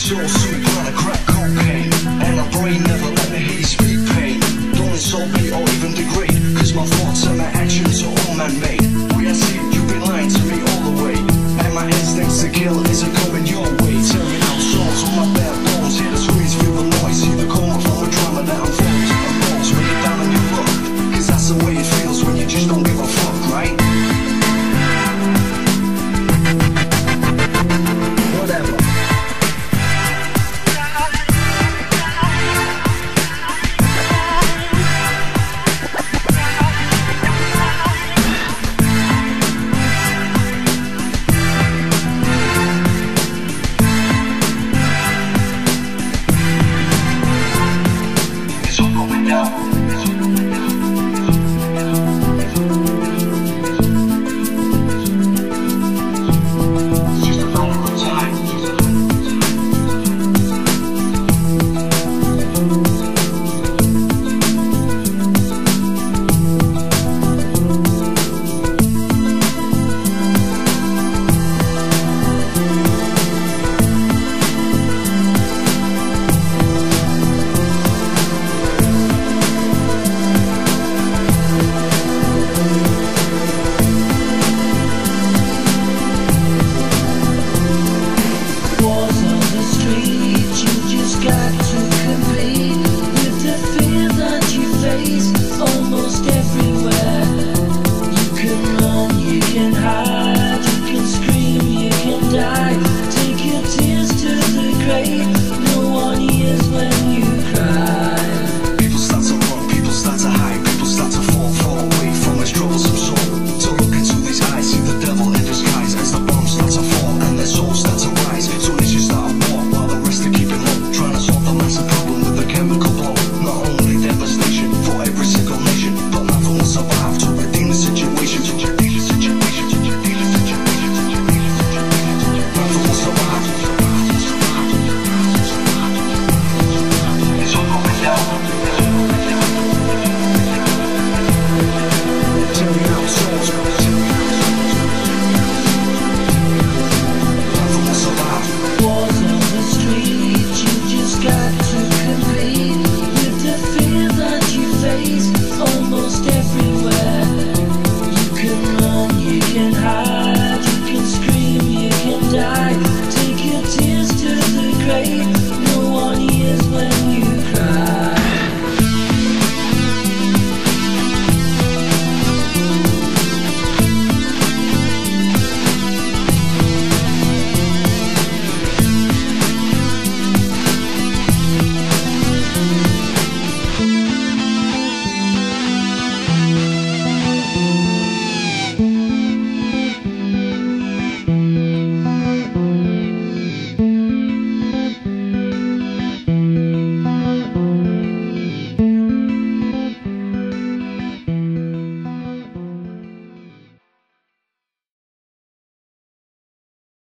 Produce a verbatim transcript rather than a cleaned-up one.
saw sweet kind of crack cocaine, and my brain never let me hear you speak pain. Don't insult me or even degrade, cause my thoughts and my actions are all man-made. We are see you've been lying to me all the way, and my instincts to kill isn't coming your way. Tearing out souls on my bare bones, hear the screams, feel the noise, see the coma from the drama that unfolds. Unfolds when you're down on your luck, cause that's the way it feels when you just don't give a fuck, right? Whatever. Almost everywhere you can run, you can hide, you can scream, you can die. Take your tears to the grave.